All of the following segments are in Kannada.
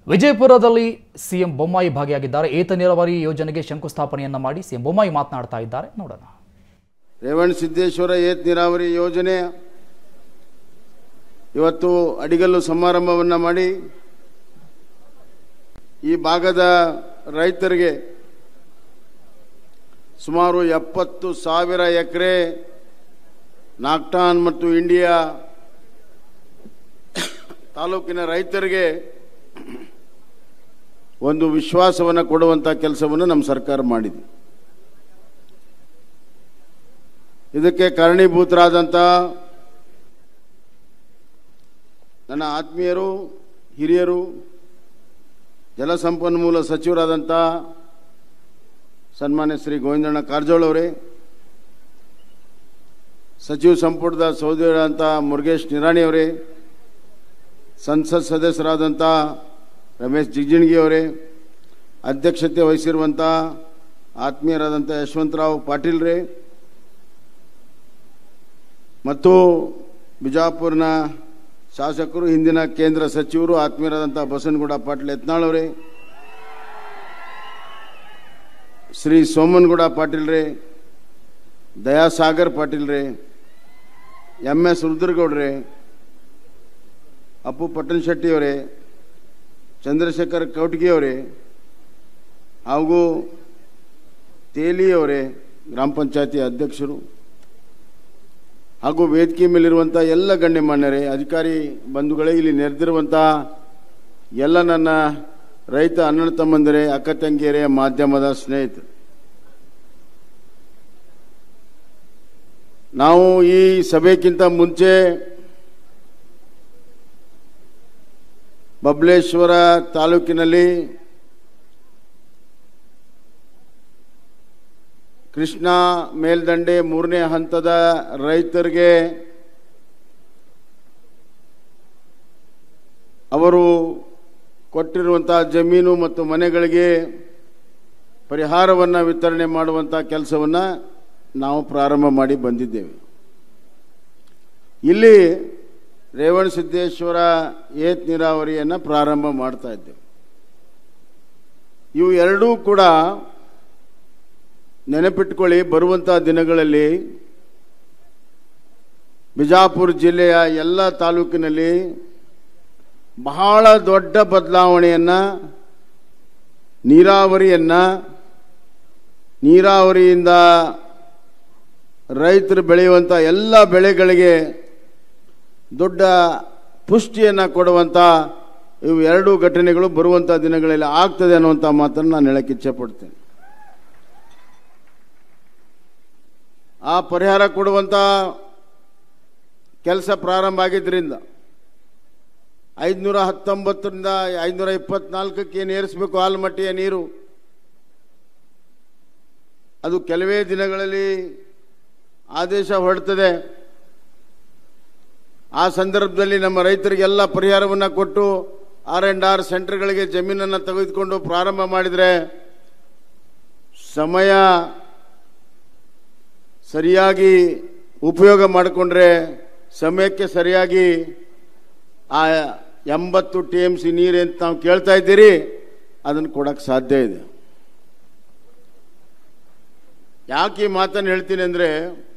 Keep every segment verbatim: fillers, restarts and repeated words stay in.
ವಿಜಯಪುರದಲ್ಲಿ ಸಿಎಂ ಬೊಮ್ಮಾಯಿ ಭಾಗಿಯಾಗಿದ್ದಾರೆ. ಏತ ನೀರಾವರಿ ಯೋಜನೆಗೆ ಶಂಕುಸ್ಥಾಪನೆಯನ್ನ ಮಾಡಿ ಸಿಎಂ ಬೊಮ್ಮಾಯಿ ಮಾತನಾಡ್ತಾ ಇದ್ದಾರೆ. ನೋಡೋಣ. ರೇವಣ ಸಿದ್ದೇಶ್ವರ ಏತ ನೀರಾವರಿ ಯೋಜನೆ ಇವತ್ತು ಅಡಿಗಲ್ಲು ಸಮಾರಂಭವನ್ನ ಮಾಡಿ ಈ ಭಾಗದ ರೈತರಿಗೆ ಸುಮಾರು ಎಪ್ಪತ್ತು ಸಾವಿರ ಎಕರೆ ನಾಗ್ಟಾನ್ ಮತ್ತು ಇಂಡಿಯಾ ತಾಲೂಕಿನ ರೈತರಿಗೆ ಒಂದು ವಿಶ್ವಾಸವನ್ನು ಕೊಡುವಂತ ಕೆಲಸವನ್ನು ನಮ್ಮ ಸರ್ಕಾರ ಮಾಡಿದೆ. ಇದಕ್ಕೆ ಕಾರಣೀಭೂತರಾದಂಥ ನನ್ನ ಆತ್ಮೀಯರು, ಹಿರಿಯರು, ಜಲಸಂಪನ್ಮೂಲ ಸಚಿವರಾದಂಥ ಸನ್ಮಾನ್ಯ ಶ್ರೀ ಗೋವಿಂದಣ್ಣ ಕಾರಜೋಳ ಅವರೇ, ಸಚಿವ ಸಂಪುಟದ ಸಹೋದರರಾದಂಥ ಮುರುಗೇಶ್ ನಿರಾಣಿ ಅವರೇ, ಸಂಸತ್ ಸದಸ್ಯರಾದಂಥ ರಮೇಶ್ ಜಿಗಜಿಣಗಿ ಅವರೇ, ಅಧ್ಯಕ್ಷತೆ ವಹಿಸಿರುವಂಥ ಆತ್ಮೀಯರಾದಂಥ ಯಶವಂತರಾವ್ ಪಾಟೀಲ್ ರೇ ಮತ್ತು ಬಿಜಾಪುರನ ಶಾಸಕರು, ಹಿಂದಿನ ಕೇಂದ್ರ ಸಚಿವರು ಆತ್ಮೀಯರಾದಂಥ ಬಸನಗೌಡ ಪಾಟೀಲ್ ಯತ್ನಾಳ್ ಅವರೇ, ಶ್ರೀ ಸೋಮನಗೌಡ ಪಾಟೀಲ್ ರೇ, ದಯಾಸಾಗರ್ ಪಾಟೀಲ್ ರೇ, ಎಂ ಎಸ್ ರುದ್ರಗೌಡ್ರೆ, ಅಪ್ಪು ಪಟ್ಟಣ ಶೆಟ್ಟಿ ಅವರೇ, ಚಂದ್ರಶೇಖರ್ ಕೌಟಗಿ ಅವರೇ ಹಾಗೂ ತೇಲಿ ಅವರೇ, ಗ್ರಾಮ ಪಂಚಾಯತಿ ಅಧ್ಯಕ್ಷರು ಹಾಗೂ ವೇದಿಕೆ ಮೇಲಿರುವಂಥ ಎಲ್ಲ ಗಣ್ಯಮಾನ್ಯರೇ, ಅಧಿಕಾರಿ ಬಂಧುಗಳೇ, ಇಲ್ಲಿ ನೆರೆದಿರುವಂಥ ಎಲ್ಲ ನನ್ನ ರೈತ ಅಣ್ಣ ತಮ್ಮಂದಿರೇ, ಅಕ್ಕ ತಂಗಿಯರೇ, ಮಾಧ್ಯಮದ ಸ್ನೇಹಿತರು, ನಾವು ಈ ಸಭೆಗಿಂತ ಮುಂಚೆ ಬಬಲೇಶ್ವರ ತಾಲೂಕಿನಲ್ಲಿ ಕೃಷ್ಣಾ ಮೇಲ್ದಂಡೆ ಮೂರನೇ ಹಂತದ ರೈತರಿಗೆ ಅವರು ಕೊಟ್ಟಿರುವಂತಹ ಜಮೀನು ಮತ್ತು ಮನೆಗಳಿಗೆ ಪರಿಹಾರವನ್ನು ವಿತರಣೆ ಮಾಡುವಂಥ ಕೆಲಸವನ್ನು ನಾವು ಪ್ರಾರಂಭ ಮಾಡಿ ಬಂದಿದ್ದೇವೆ. ಇಲ್ಲಿ ರೇವಣ ಸಿದ್ದೇಶ್ವರ ಏತ ನೀರಾವರಿಯನ್ನು ಪ್ರಾರಂಭ ಮಾಡ್ತಾ ಇದ್ದೇವೆ. ಇವು ಎರಡೂ ಕೂಡ ನೆನಪಿಟ್ಕೊಳ್ಳಿ, ಬರುವಂಥ ದಿನಗಳಲ್ಲಿ ಬಿಜಾಪುರ ಜಿಲ್ಲೆಯ ಎಲ್ಲ ತಾಲೂಕಿನಲ್ಲಿ ಬಹಳ ದೊಡ್ಡ ಬದಲಾವಣೆಯನ್ನು, ನೀರಾವರಿಯನ್ನು, ನೀರಾವರಿಯಿಂದ ರೈತರು ಬೆಳೆಯುವಂಥ ಎಲ್ಲ ಬೆಳೆಗಳಿಗೆ ದೊಡ್ಡ ಪುಷ್ಟಿಯನ್ನು ಕೊಡುವಂಥ ಇವು ಎರಡೂ ಘಟನೆಗಳು ಬರುವಂಥ ದಿನಗಳಲ್ಲಿ ಆಗ್ತದೆ ಅನ್ನುವಂಥ ಮಾತನ್ನು ನಾನು ಹೇಳಕ್ಕೆ ಇಚ್ಛೆಪಡ್ತೇನೆ. ಆ ಪರಿಹಾರ ಕೊಡುವಂಥ ಕೆಲಸ ಪ್ರಾರಂಭ ಆಗಿದ್ದರಿಂದ ಐದುನೂರ ಹತ್ತೊಂಬತ್ತರಿಂದ ಐದುನೂರ ಇಪ್ಪತ್ನಾಲ್ಕಕ್ಕೆ ಏನು ಏರಿಸಬೇಕು ಆಲ್ಮಟ್ಟಿಯ ನೀರು, ಅದು ಕೆಲವೇ ದಿನಗಳಲ್ಲಿ ಆದೇಶ ಹೊರಡ್ತದೆ. ಆ ಸಂದರ್ಭದಲ್ಲಿ ನಮ್ಮ ರೈತರಿಗೆಲ್ಲ ಪರಿಹಾರವನ್ನು ಕೊಟ್ಟು ಆರ್ ಆ್ಯಂಡ್ ಆರ್ ಸೆಂಟರ್ಗಳಿಗೆ ಜಮೀನನ್ನು ತೆಗೆದುಕೊಂಡು ಪ್ರಾರಂಭ ಮಾಡಿದರೆ ಸಮಯ ಸರಿಯಾಗಿ ಉಪಯೋಗ ಮಾಡಿಕೊಂಡ್ರೆ ಸಮಯಕ್ಕೆ ಸರಿಯಾಗಿ ಆ ಎಂಬತ್ತು ಟಿ ಎಮ್ ಸಿ ನೀರು ಅಂತ ನಾವು ಕೇಳ್ತಾ ಇದ್ದೀರಿ ಅದನ್ನು ಕೊಡಕ್ಕೆ ಸಾಧ್ಯ ಇದೆ. ಯಾಕೆ ಈ ಮಾತನ್ನು ಹೇಳ್ತೀನಿ ಅಂದರೆ,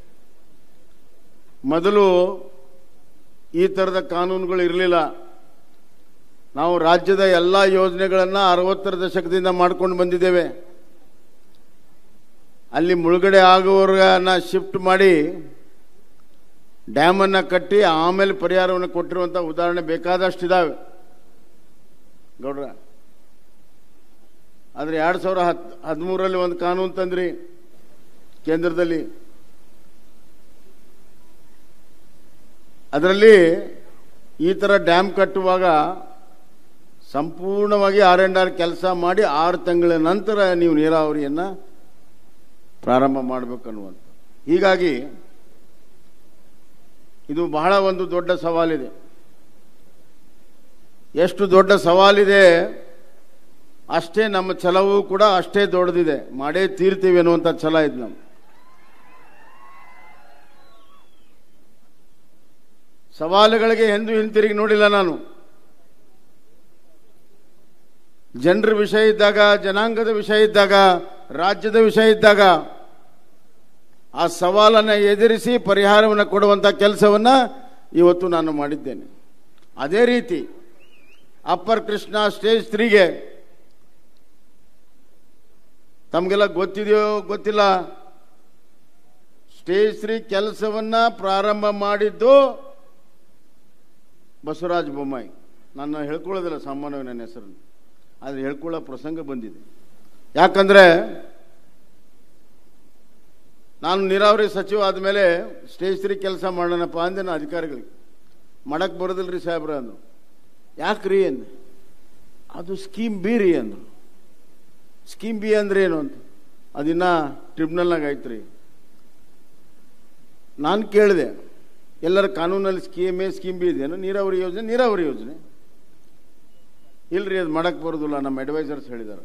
ಮೊದಲು ಈ ಥರದ ಕಾನೂನುಗಳು ಇರಲಿಲ್ಲ. ನಾವು ರಾಜ್ಯದ ಎಲ್ಲ ಯೋಜನೆಗಳನ್ನು ಅರವತ್ತರ ದಶಕದಿಂದ ಮಾಡ್ಕೊಂಡು ಬಂದಿದ್ದೇವೆ. ಅಲ್ಲಿ ಮುಳುಗಡೆ ಆಗುವವರನ್ನ ಶಿಫ್ಟ್ ಮಾಡಿ ಡ್ಯಾಮನ್ನು ಕಟ್ಟಿ ಆಮೇಲೆ ಪರಿಹಾರವನ್ನು ಕೊಟ್ಟಿರುವಂಥ ಉದಾಹರಣೆ ಬೇಕಾದಷ್ಟಿದ್ದಾವೆ ಗೌಡ್ರ. ಆದರೆ ಎರಡು ಸಾವಿರ ಹತ್ ಹದಿಮೂರರಲ್ಲಿ ಒಂದು ಕಾನೂನು ತಂದ್ರಿ ಕೇಂದ್ರದಲ್ಲಿ. ಅದರಲ್ಲಿ ಈ ಥರ ಡ್ಯಾಮ್ ಕಟ್ಟುವಾಗ ಸಂಪೂರ್ಣವಾಗಿ ಆರ್ ಆ್ಯಂಡ್ ಆರ್ ಕೆಲಸ ಮಾಡಿ ಆರು ತಿಂಗಳ ನಂತರ ನೀವು ನೀರಾವರಿಯನ್ನು ಪ್ರಾರಂಭ ಮಾಡಬೇಕನ್ನುವಂಥ. ಹೀಗಾಗಿ ಇದು ಬಹಳ ಒಂದು ದೊಡ್ಡ ಸವಾಲಿದೆ. ಎಷ್ಟು ದೊಡ್ಡ ಸವಾಲಿದೆ ಅಷ್ಟೇ ನಮ್ಮ ಛಲವೂ ಕೂಡ ಅಷ್ಟೇ ದೊಡ್ಡದಿದೆ. ಮಾಡೇ ತೀರ್ತೀವಿ ಅನ್ನುವಂಥ ಛಲ ಇದೆ ನಮ್ಮ. ಸವಾಲುಗಳಿಗೆ ಎಂದು ಹಿಂತಿರುಗಿ ನೋಡಿಲ್ಲ ನಾನು. ಜನರ ವಿಷಯ ಇದ್ದಾಗ, ಜನಾಂಗದ ವಿಷಯ ಇದ್ದಾಗ, ರಾಜ್ಯದ ವಿಷಯ ಇದ್ದಾಗ ಆ ಸವಾಲನ್ನು ಎದುರಿಸಿ ಪರಿಹಾರವನ್ನು ಕೊಡುವಂಥ ಕೆಲಸವನ್ನು ಇವತ್ತು ನಾನು ಮಾಡಿದ್ದೇನೆ. ಅದೇ ರೀತಿ ಅಪ್ಪರ್ ಕೃಷ್ಣ ಸ್ಟೇಜ್ ತ್ರೀಗೆ ತಮಗೆಲ್ಲ ಗೊತ್ತಿದೆಯೋ ಗೊತ್ತಿಲ್ಲ, ಸ್ಟೇಜ್ ತ್ರೀ ಕೆಲಸವನ್ನ ಪ್ರಾರಂಭ ಮಾಡಿದ್ದು ಬಸವರಾಜ ಬೊಮ್ಮಾಯಿ. ನಾನು ಹೇಳ್ಕೊಳ್ಳೋದಿಲ್ಲ ಸಾಮಾನ್ಯವಾಗಿ ನನ್ನ ಹೆಸರನ್ನು, ಆದರೆ ಹೇಳ್ಕೊಳ್ಳೋ ಪ್ರಸಂಗ ಬಂದಿದೆ. ಯಾಕಂದರೆ ನಾನು ನೀರಾವರಿ ಸಚಿವ ಆದಮೇಲೆ ಸ್ಟೇಜ್ ತ್ರೀ ಕೆಲಸ ಮಾಡೋಣಪ್ಪ ಅಂದೆ ನಾನು ಅಧಿಕಾರಿಗಳಿಗೆ. ಮಾಡಕ್ಕೆ ಬರೋದಿಲ್ಲ ರೀ ಸಾಹೇಬ್ರ ಅಂದರು. ಯಾಕ್ರಿ ಅಂದೆ. ಅದು ಸ್ಕೀಮ್ ಬಿ ರೀ ಅಂದರು. ಸ್ಕೀಮ್ ಬಿ ಅಂದ್ರೆ ಏನು ಅಂತ, ಅದಿನ್ನ ಟ್ರಿಬ್ಯುನಲ್ನಾಗ ಆಯ್ತು ರೀ. ನಾನು ಕೇಳಿದೆ, ಎಲ್ಲರ ಕಾನೂನಲ್ಲಿ ಸ್ಕೀಮ್ ಎ ಸ್ಕೀಮ್ ಬಿ ಇದೆಯೇನು? ನೀರಾವರಿ ಯೋಜನೆ ನೀರಾವರಿ ಯೋಜನೆ ಇಲ್ರಿ, ಅದು ಮಾಡಕ್ಕೆ ಬರೋದಿಲ್ಲ, ನಮ್ಮ ಅಡ್ವೈಸರ್ಸ್ ಹೇಳಿದ್ದಾರೆ.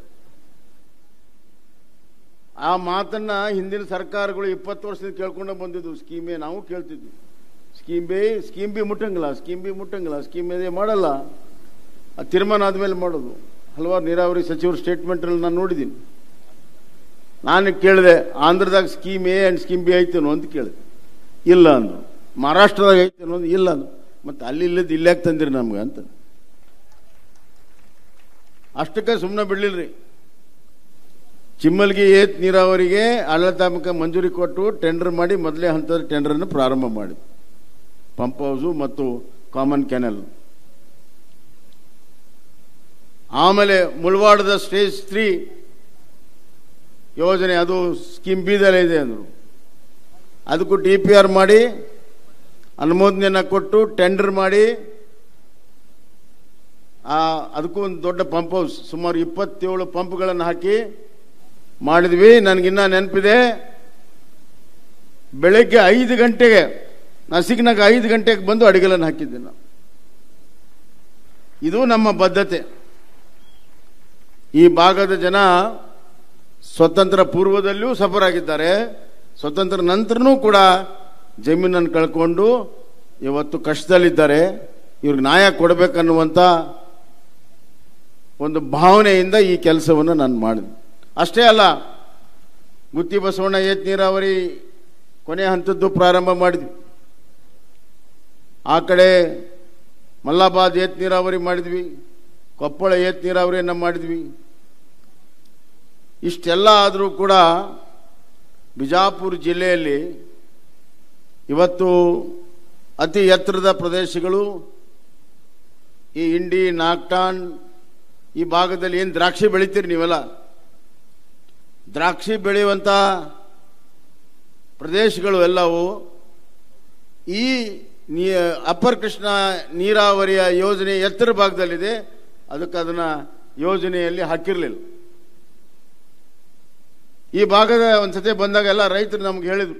ಆ ಮಾತನ್ನ ಹಿಂದಿನ ಸರ್ಕಾರಗಳು ಇಪ್ಪತ್ತು ವರ್ಷದಿಂದ ಕೇಳ್ಕೊಂಡು ಬಂದಿದ್ವು. ಸ್ಕೀಮ್ ಎ ನಾವು ಕೇಳ್ತಿದ್ವಿ, ಸ್ಕೀಮ್ ಬಿ ಸ್ಕೀಮ್ ಬಿ ಮುಟ್ಟಂಗಿಲ್ಲ, ಸ್ಕೀಮ್ ಬಿ ಮುಟ್ಟಂಗಿಲ್ಲ, ಸ್ಕೀಮ್ ಎ ಮಾಡಲ್ಲ, ಅದು ತೀರ್ಮಾನ ಆದಮೇಲೆ ಮಾಡೋದು. ಹಲವಾರು ನೀರಾವರಿ ಸಚಿವರ ಸ್ಟೇಟ್ಮೆಂಟಲ್ಲಿ ನಾನು ನೋಡಿದ್ದೀನಿ. ನಾನು ಕೇಳಿದೆ, ಆಂಧ್ರದಾಗ scheme A and scheme B ಐತೇನೋ ಅಂತ ಕೇಳಿದೆ. ಇಲ್ಲ ಅಂದರು. ಮಹಾರಾಷ್ಟ್ರದಾಗ ಐತೇನೋ ಅಂತ ಇಲ್ಲ ಅಂದರು. ಮತ್ತು ಅಲ್ಲಿ ಇಲ್ಲದ್ದು ಇಲ್ಲಾಕೆ ತಂದಿರಿ ನಮ್ಗೆ ಅಂತ. ಅಷ್ಟಕ್ಕೆ ಸುಮ್ಮನೆ ಬಿಡಲಿಲ್ಲರಿ. ಚಿಮ್ಮಲ್ಗಿ ಏತ್ ನೀರಾವರಿಗೆ ಆಡಳಿತಾತ್ಮಕ ಮಂಜೂರಿ ಕೊಟ್ಟು ಟೆಂಡರ್ ಮಾಡಿ ಮೊದಲೇ ಹಂತದ ಟೆಂಡರನ್ನು ಪ್ರಾರಂಭ ಮಾಡಿ, ಪಂಪ್ ಹೌಸು ಮತ್ತು ಕಾಮನ್ ಕೆನಲ್. ಆಮೇಲೆ ಮುಳವಾಡದ ಸ್ಟೇಜ್ ತ್ರೀ ಯೋಜನೆ, ಅದು ಸ್ಕೀಮ್ ಬಿದಲ್ಲೇ ಇದೆ ಅಂದರು. ಅದಕ್ಕೂ ಡಿ ಪಿ ಆರ್ ಮಾಡಿ ಅನುಮೋದನೆಯನ್ನು ಕೊಟ್ಟು ಟೆಂಡರ್ ಮಾಡಿ ಆ ಅದಕ್ಕೂ ಒಂದು ದೊಡ್ಡ ಪಂಪ್ ಹೌಸ್ ಸುಮಾರು ಇಪ್ಪತ್ತೇಳು ಪಂಪ್ಗಳನ್ನು ಹಾಕಿ ಮಾಡಿದ್ವಿ. ನನಗಿನ್ನ ನೆನಪಿದೆ, ಬೆಳಗ್ಗೆ ಐದು ಗಂಟೆಗೆ ನಸಿಕ್ನಾಗ ಐದು ಗಂಟೆಗೆ ಬಂದು ಅಡಿಗೆಲನ್ನು ಹಾಕಿದ್ದೆ ನಾವು. ಇದು ನಮ್ಮ ಬದ್ಧತೆ. ಈ ಭಾಗದ ಜನ ಸ್ವತಂತ್ರ ಪೂರ್ವದಲ್ಲಿಯೂ ಸಫರ್ ಆಗಿದ್ದಾರೆ, ಸ್ವತಂತ್ರ ನಂತರನೂ ಕೂಡ ಜಮೀನನ್ನು ಕಳ್ಕೊಂಡು ಇವತ್ತು ಕಷ್ಟದಲ್ಲಿದ್ದಾರೆ. ಇವ್ರಿಗೆ ನ್ಯಾಯ ಕೊಡಬೇಕನ್ನುವಂಥ ಒಂದು ಭಾವನೆಯಿಂದ ಈ ಕೆಲಸವನ್ನು ನಾನು ಮಾಡಿದೆ. ಅಷ್ಟೇ ಅಲ್ಲ, ಗುತ್ತಿ ಬಸವಣ್ಣ ಏತ್ ನೀರಾವರಿ ಕೊನೆ ಹಂತದ್ದು ಪ್ರಾರಂಭ ಮಾಡಿದ್ವಿ. ಆ ಕಡೆ ಮಲ್ಲಾಬಾದ್ ಏತ್ ನೀರಾವರಿ ಮಾಡಿದ್ವಿ, ಕೊಪ್ಪಳ ಏತ್ ನೀರಾವರಿಯನ್ನು ಮಾಡಿದ್ವಿ. ಇಷ್ಟೆಲ್ಲ ಆದರೂ ಕೂಡ ಬಿಜಾಪುರ ಜಿಲ್ಲೆಯಲ್ಲಿ ಇವತ್ತು ಅತಿ ಎತ್ತರದ ಪ್ರದೇಶಗಳು, ಈ ಇಂಡಿ, ನಾಗ್ಟಾನ್ ಈ ಭಾಗದಲ್ಲಿ ಏನು ದ್ರಾಕ್ಷಿ ಬೆಳಿತೀರಿ ನೀವೆಲ್ಲ, ದ್ರಾಕ್ಷಿ ಬೆಳೆಯುವಂಥ ಪ್ರದೇಶಗಳು ಎಲ್ಲವೂ ಈ ನೀ ಅಪ್ಪರ್ ಕೃಷ್ಣ ನೀರಾವರಿಯ ಯೋಜನೆ ಎತ್ತರ ಭಾಗದಲ್ಲಿದೆ. ಅದಕ್ಕೆ ಅದನ್ನು ಯೋಜನೆಯಲ್ಲಿ ಹಾಕಿರಲಿಲ್ಲ. ಈ ಭಾಗದ ಒಂದ್ಸತಿ ಬಂದಾಗ ಎಲ್ಲ ರೈತರು ನಮ್ಗೆ ಹೇಳಿದ್ರು,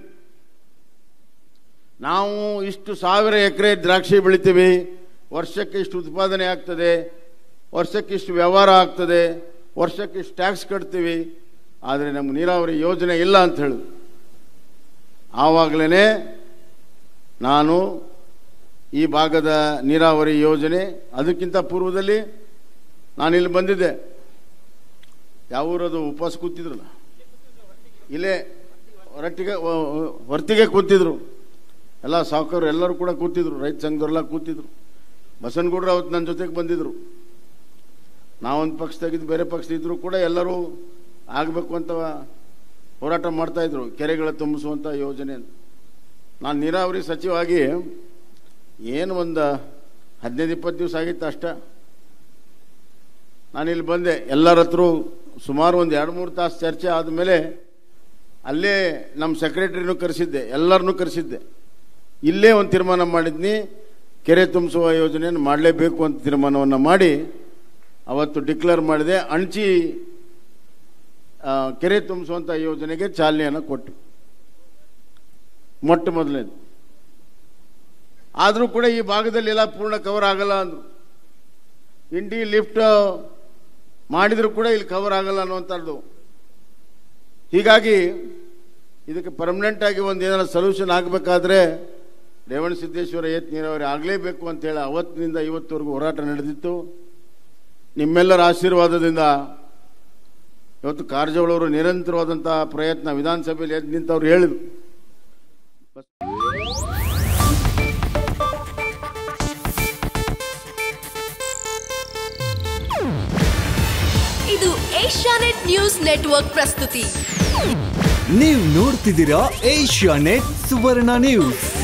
ನಾವು ಇಷ್ಟು ಸಾವಿರ ಎಕರೆ ದ್ರಾಕ್ಷಿ ಬೆಳಿತೀವಿ, ವರ್ಷಕ್ಕೆ ಇಷ್ಟು ಉತ್ಪಾದನೆ ಆಗ್ತದೆ, ವರ್ಷಕ್ಕೆ ಇಷ್ಟು ವ್ಯವಹಾರ ಆಗ್ತದೆ, ವರ್ಷಕ್ಕೆ ಇಷ್ಟು ಟ್ಯಾಕ್ಸ್ ಕಟ್ತೀವಿ, ಆದರೆ ನಮ್ಗೆ ನೀರಾವರಿ ಯೋಜನೆ ಇಲ್ಲ ಅಂತ ಹೇಳಿದ್ರು. ಆವಾಗಲೇ ನಾನು ಈ ಭಾಗದ ನೀರಾವರಿ ಯೋಜನೆ, ಅದಕ್ಕಿಂತ ಪೂರ್ವದಲ್ಲಿ ನಾನಿಲ್ಲಿ ಬಂದಿದ್ದೆ. ಯಾವ ಊರದು ಉಪವಾಸ ಕೂತಿದ್ರಲ್ಲ, ಇಲ್ಲೇ ಹೊರಟ್ಟಿಗೆ ಹೊರ್ತಿಗೆ ಕೂತಿದ್ರು. ಎಲ್ಲ ಸಾವುಕಾರರು ಎಲ್ಲರೂ ಕೂಡ ಕೂತಿದ್ರು, ರೈತ ಸಂಘದವರೆಲ್ಲ ಕೂತಿದ್ರು. ಬಸನಗೌಡರು ಅವತ್ತು ನನ್ನ ಜೊತೆಗೆ ಬಂದಿದ್ರು. ನಾವೊಂದು ಪಕ್ಷದಾಗಿದ್ದು ಬೇರೆ ಪಕ್ಷದಿದ್ರು ಕೂಡ ಎಲ್ಲರೂ ಆಗಬೇಕು ಅಂತ ಹೋರಾಟ ಮಾಡ್ತಾ ಇದ್ರು, ಕೆರೆಗಳ ತುಂಬಿಸುವಂಥ ಯೋಜನೆ ಅಂತ. ನಾನು ನೀರಾವರಿ ಸಚಿವಾಗಿ ಏನು ಒಂದು ಹದಿನೈದು ಇಪ್ಪತ್ತು ದಿವಸ ಆಗಿತ್ತು ಅಷ್ಟ. ನಾನಿಲ್ಲಿ ಬಂದೆ, ಎಲ್ಲರ ಹತ್ರ ಸುಮಾರು ಒಂದು ಎರಡು ಮೂರು ತಾಸು ಚರ್ಚೆ ಆದಮೇಲೆ ಅಲ್ಲೇ ನಮ್ಮ ಸೆಕ್ರೆಟರಿನೂ ಕರೆಸಿದ್ದೆ, ಎಲ್ಲರನ್ನೂ ಕರೆಸಿದ್ದೆ. ಇಲ್ಲೇ ಒಂದು ತೀರ್ಮಾನ ಮಾಡಿದ್ನಿ, ಕೆರೆ ತುಂಬಿಸುವ ಯೋಜನೆಯನ್ನು ಮಾಡಲೇಬೇಕು ಅಂತ ತೀರ್ಮಾನವನ್ನು ಮಾಡಿ ಅವತ್ತು ಡಿಕ್ಲೇರ್ ಮಾಡಿದೆ. ಅಣಚಿ ಕೆರೆ ತುಂಬಿಸುವಂಥ ಯೋಜನೆಗೆ ಚಾಲನೆಯನ್ನು ಕೊಟ್ಟು ಮೊಟ್ಟ ಮೊದಲನೇದು. ಆದರೂ ಕೂಡ ಈ ಭಾಗದಲ್ಲಿ ಎಲ್ಲ ಪೂರ್ಣ ಕವರ್ ಆಗಲ್ಲ ಅಂದರು. ಇಂಡಿ ಲಿಫ್ಟ್ ಮಾಡಿದರೂ ಕೂಡ ಇಲ್ಲಿ ಕವರ್ ಆಗಲ್ಲ ಅನ್ನುವಂಥದ್ದು. ಹೀಗಾಗಿ ಇದಕ್ಕೆ ಪರ್ಮನೆಂಟ್ ಆಗಿ ಒಂದು ಏನಾದ್ರು ಸೊಲ್ಯೂಷನ್ ಆಗಬೇಕಾದ್ರೆ ರೇವಣ ಸಿದ್ದೇಶ್ವರ ಏತ್ ನೀರಾವರಿ ಆಗಲೇಬೇಕು ಅಂತೇಳಿ ಅವತ್ತಿನಿಂದ ಇವತ್ತವರೆಗೂ ಹೋರಾಟ ನಡೆದಿತ್ತು. ನಿಮ್ಮೆಲ್ಲರ ಆಶೀರ್ವಾದದಿಂದ ಇವತ್ತು ಕಾರಜೋಳವರು ನಿರಂತರವಾದಂಥ ಪ್ರಯತ್ನ ವಿಧಾನಸಭೆಯಲ್ಲಿ ಎದ್ದು ನಿಂತವ್ರು ಹೇಳಿದ್ರು. ಇದು ಏಷ್ಯಾನೆಟ್ ನ್ಯೂಸ್ ನೆಟ್ವರ್ಕ್ ಪ್ರಸ್ತುತಿ. ನೀವು ನೋಡ್ತಿದ್ದೀರಾ ಏಷ್ಯಾನೆಟ್ ಸುವರ್ಣ ನ್ಯೂಸ್.